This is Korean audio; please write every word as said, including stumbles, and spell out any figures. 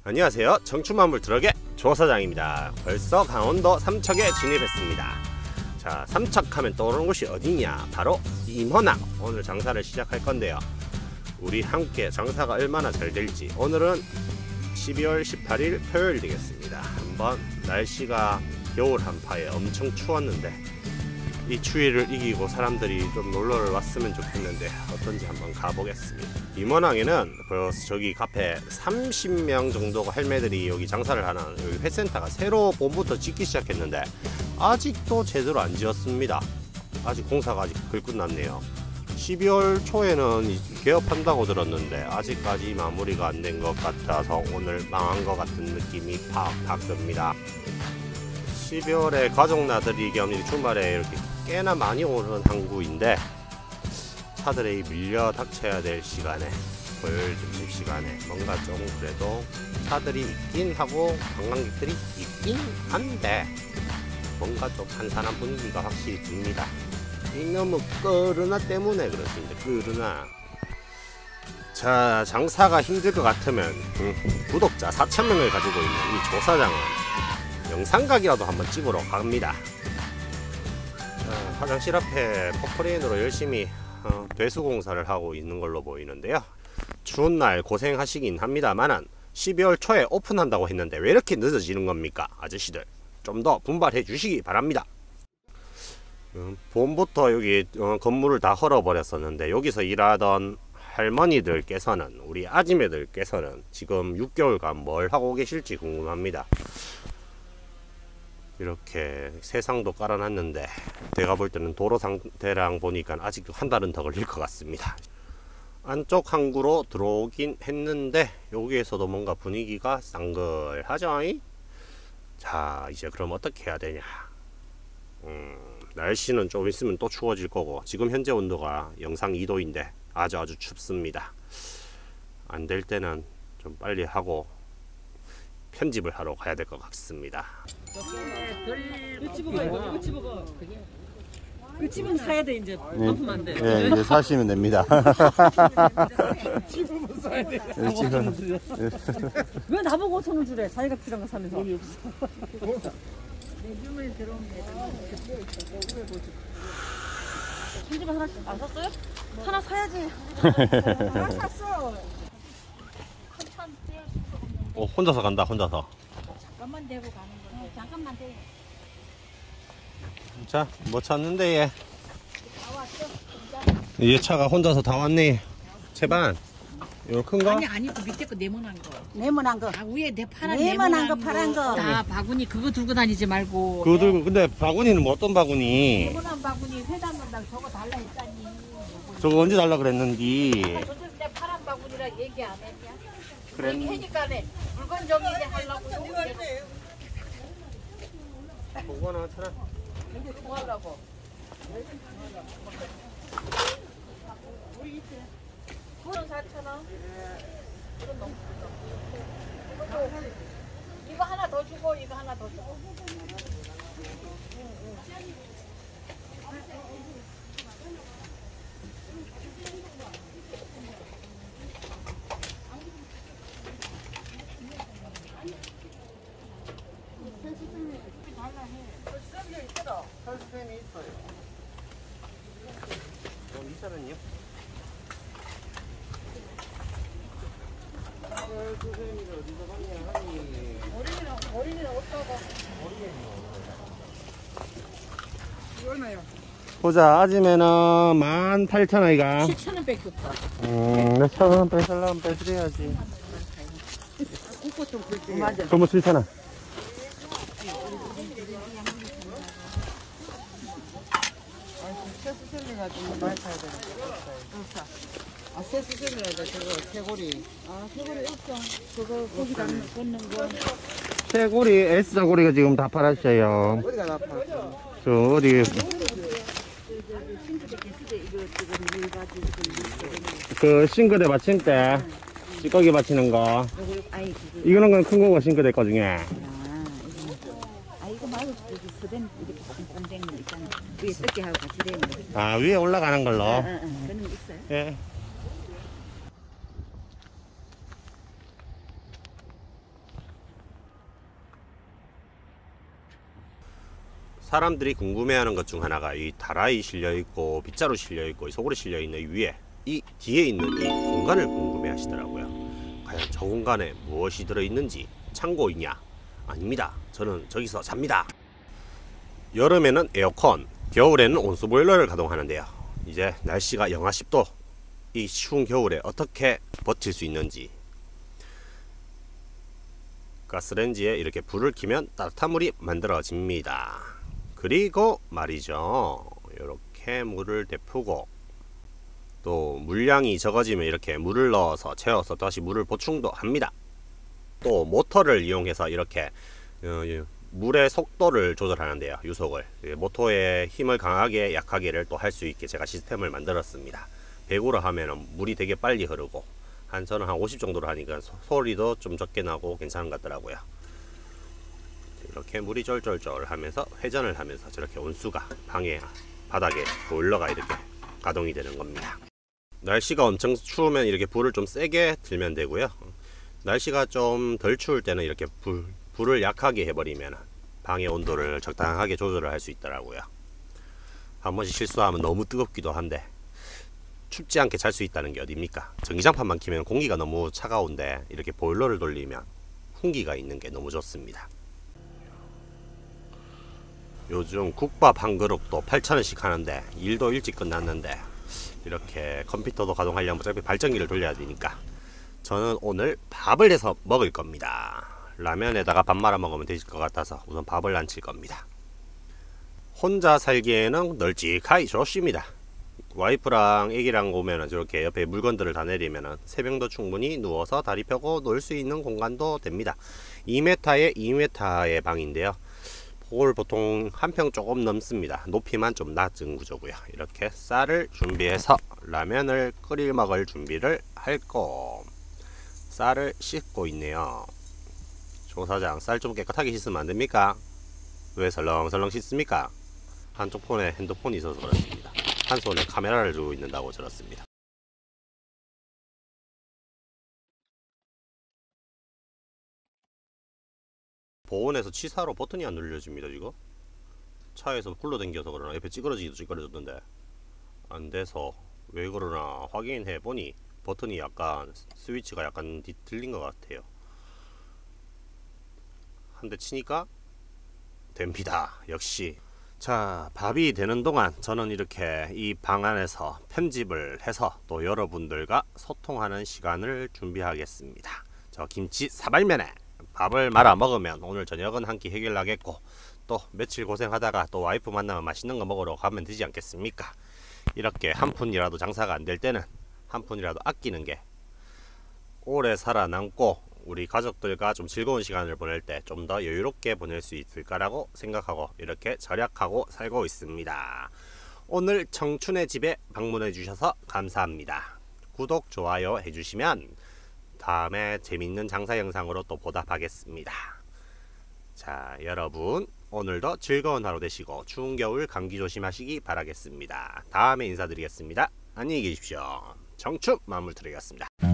안녕하세요. 청춘만물 트럭의 조사장입니다. 벌써 강원도 삼척에 진입했습니다. 자, 삼척하면 떠오르는 곳이 어디냐? 바로 임원항. 오늘 장사를 시작할 건데요. 우리 함께 장사가 얼마나 잘 될지. 오늘은 십이월 십팔일 토요일 되겠습니다. 한번 날씨가 겨울 한파에 엄청 추웠는데 이 추위를 이기고 사람들이 좀 놀러를 왔으면 좋겠는데 어떤지 한번 가보겠습니다. 임원항에는 벌써 저기 카페 삼십 명 정도가 할매들이 여기 장사를 하는 여기 회센터가 새로 봄부터 짓기 시작했는데 아직도 제대로 안 지었습니다. 아직 공사가 아직 덜 끝났네요. 십이월 초에는 개업한다고 들었는데 아직까지 마무리가 안 된 것 같아서 오늘 망한 것 같은 느낌이 팍팍 듭니다. 십이월에 가족 나들이 겸 주말에 이렇게 꽤나 많이 오는 항구인데 차들이 밀려 닥쳐야 될 시간에 토요일 점심시간에 뭔가 좀 그래도 차들이 있긴 하고 관광객들이 있긴 한데 뭔가 좀 한산한 분위기가 확실히 듭니다. 이놈의 코로나 때문에 그렇습니다. 코로나. 자, 장사가 힘들 것 같으면 음, 구독자 사천 명을 가지고 있는 이 조사장은 영상각이라도 한번 찍으러 갑니다. 자, 화장실 앞에 포크레인으로 열심히 어, 배수공사를 하고 있는 걸로 보이는데요. 추운 날 고생하시긴 합니다만은 십이월 초에 오픈한다고 했는데 왜 이렇게 늦어지는 겁니까? 아저씨들 좀 더 분발해 주시기 바랍니다. 음, 봄부터 여기 어, 건물을 다 헐어버렸었는데 여기서 일하던 할머니들께서는 우리 아지매들께서는 지금 육 개월간 뭘 하고 계실지 궁금합니다. 이렇게 세상도 깔아놨는데 내가 볼 때는 도로 상태랑 보니까 아직 한 달은 더 걸릴 것 같습니다. 안쪽 항구로 들어오긴 했는데 여기에서도 뭔가 분위기가 쌍글하죠? 자, 이제 그럼 어떻게 해야 되냐? 음, 날씨는 좀 있으면 또 추워질 거고 지금 현재 온도가 영상 이 도인데 아주 아주 춥습니다. 안 될 때는 좀 빨리 하고 편집을 하러 가야 될 것 같습니다. 그 집어가 이거 그 집어가 그 집은 사야 돼 이제 반품 안 돼. 예, 이제 사시면 됩니다. 집은 사야 돼. 지금 왜 나보고 오천 원 주래? 자기가 필요한 거 사면서. 내 주머니 들어오면 한 집에 하나씩 안 샀어요? 하나 사야지. 다 샀어. 한참 떼. 어, 혼자서 간다. 혼자서. 잠깐만 대고 가는 건데. 잠깐만 대. 자, 뭐 찾는데 얘? 다 왔어. 얘 차가 혼자서 다 왔네. 채반. 이거 큰 거? 아니 아니 그 밑에 거 네모난 거. 네모난 거. 아 위에 내 파란 네모난 거, 파란 거. 다 바구니 그거 들고 다니지 말고. 그거 들고 근데 바구니는 뭐 어떤 바구니? 네모난 바구니 회담 건당 저거 달라 했다니. 저거 언제 달라 그랬는지. 저들 내 파란 바구니라 얘기 안 했냐? 그랬- 얘기 하니까네 물건 정리 이제 하려고. 그거 하나 차라. 뭐 하려고? 그건 사천 원. 그건 너무 크다. 이거 하나 더 주고 이거 하나 더 주고. 설수fem이 있어요. 그럼 이차는요? 설수fem이를 어디서 봤냐 하니. 어린이는 어린이는 어떠고? 얼마요? 보자, 아지매는 만 팔천 원이가. 칠천 원 뺏겼다. 음, 몇천 원 빼살라면 빼드려야지. 국고 좀 긁게. 맞아. 그럼 칠천 원. 세수셀리가 좀 많이 사야 되는데. 아 세수셀리가 저거 쇠고리. 아, 그거를 없어. 그거 거기다 꽂는 거. 쇠고리, S자고리가 지금 다 팔았어요. 어디가 나빠? 저 어디, 그 싱크대 받침대, 찌꺼기 받치는 거. 이거는 건 큰 거고 싱크대 거 중에. 아 이거 말고 저기 서된 이렇게 꽁꽁된 거 있잖아. 위에 뜯게 하고 같이 되는 거. 아, 위에 올라가는 걸로. 응, 응, 그런 거 있어요? 예. 사람들이 궁금해하는 것 중 하나가 이 다라이 실려있고 빗자루 실려있고 이 소굴이 실려있는 위에 이 뒤에 있는 이 공간을 궁금해 하시더라고요. 과연 저 공간에 무엇이 들어있는지 창고이냐? 아닙니다. 저는 저기서 잡니다. 여름에는 에어컨, 겨울에는 온수 보일러를 가동하는데요. 이제 날씨가 영하 십 도, 이 추운 겨울에 어떻게 버틸 수 있는지. 가스레인지에 이렇게 불을 켜면 따뜻한 물이 만들어집니다. 그리고 말이죠, 이렇게 물을 데푸고 또 물량이 적어지면 이렇게 물을 넣어서 채워서 다시 물을 보충도 합니다. 또 모터를 이용해서 이렇게 물의 속도를 조절하는데요. 유속을, 모터의 힘을 강하게 약하게를 또 할 수 있게 제가 시스템을 만들었습니다. 백으로 하면 물이 되게 빨리 흐르고, 한 저는 한 오십 정도로 하니까 소리도 좀 적게 나고 괜찮은 것 같더라고요. 이렇게 물이 쫄쫄쫄 하면서 회전을 하면서 저렇게 온수가 방에 바닥에 보일러가 이렇게 가동이 되는 겁니다. 날씨가 엄청 추우면 이렇게 불을 좀 세게 들면 되고요. 날씨가 좀 덜 추울 때는 이렇게 불, 불을 약하게 해버리면 방의 온도를 적당하게 조절을 할 수 있더라고요. 한 번씩 실수하면 너무 뜨겁기도 한데 춥지 않게 잘 수 있다는 게 어딥니까? 전기장판만 켜면 공기가 너무 차가운데 이렇게 보일러를 돌리면 훈기가 있는 게 너무 좋습니다. 요즘 국밥 한 그릇도 팔천 원씩 하는데 일도 일찍 끝났는데 이렇게 컴퓨터도 가동하려면 어차피 발전기를 돌려야 되니까 저는 오늘 밥을 해서 먹을 겁니다. 라면에다가 밥 말아 먹으면 되실 것 같아서 우선 밥을 안 칠 겁니다. 혼자 살기에는 널찍하기 좋습니다. 와이프랑 애기랑 오면은 저렇게 옆에 물건들을 다 내리면은 새벽도 충분히 누워서 다리 펴고 놀 수 있는 공간도 됩니다. 이 미터에 이 미터의 방인데요. 그걸 보통 한 평 조금 넘습니다. 높이만 좀 낮은 구조고요. 이렇게 쌀을 준비해서 라면을 끓일 먹을 준비를 할거. 쌀을 씻고 있네요. 조 사장, 쌀 좀 깨끗하게 씻으면 안 됩니까? 왜 설렁설렁 씻습니까? 한쪽 폰에 핸드폰이 있어서 그렇습니다. 한 손에 카메라를 들고 있는다고 저렇습니다. 보온에서 치사로 버튼이 안 눌려집니다. 지금 차에서 굴러댕겨서 그러나 옆에 찌그러지기도 찌그러졌는데 안 돼서 왜 그러나 확인해 보니 버튼이 약간 스위치가 약간 뒤틀린 것 같아요. 한 대 치니까 됩니다. 역시. 자, 밥이 되는 동안 저는 이렇게 이 방 안에서 편집을 해서 또 여러분들과 소통하는 시간을 준비하겠습니다. 저 김치 사발면에 밥을 말아 먹으면 오늘 저녁은 한 끼 해결나겠고, 또 며칠 고생하다가 또 와이프 만나면 맛있는 거 먹으러 가면 되지 않겠습니까? 이렇게 한 푼이라도 장사가 안 될 때는 한 푼이라도 아끼는 게 오래 살아남고 우리 가족들과 좀 즐거운 시간을 보낼 때 좀 더 여유롭게 보낼 수 있을까라고 생각하고 이렇게 절약하고 살고 있습니다. 오늘 청춘의 집에 방문해 주셔서 감사합니다. 구독, 좋아요 해주시면 다음에 재밌는 장사 영상으로 또 보답하겠습니다. 자, 여러분 오늘도 즐거운 하루 되시고 추운 겨울 감기 조심하시기 바라겠습니다. 다음에 인사드리겠습니다. 안녕히 계십시오. 청춘 마무리 드리겠습니다.